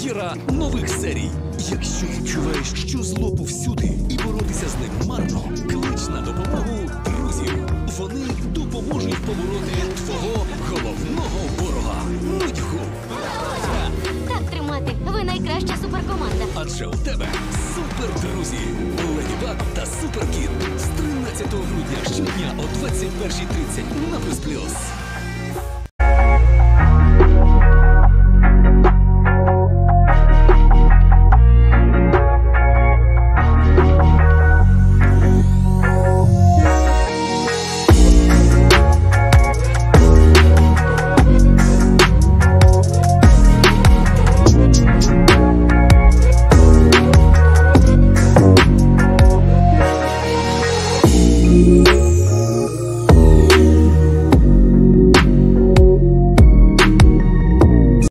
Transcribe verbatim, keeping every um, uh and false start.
вечора нових серій. Якщо відчуваєш, що зло повсюди і боротися з ним марно, клич на допомогу друзів. Вони допоможуть побороти твого головного ворога – нудьгу. Так тримати. Ви найкраща суперкоманда. Адже у тебе супердрузі. Леді Баг та Суперкіт з тринадцятого грудня щодня о двадцять першій тридцять на Плюс Плюс.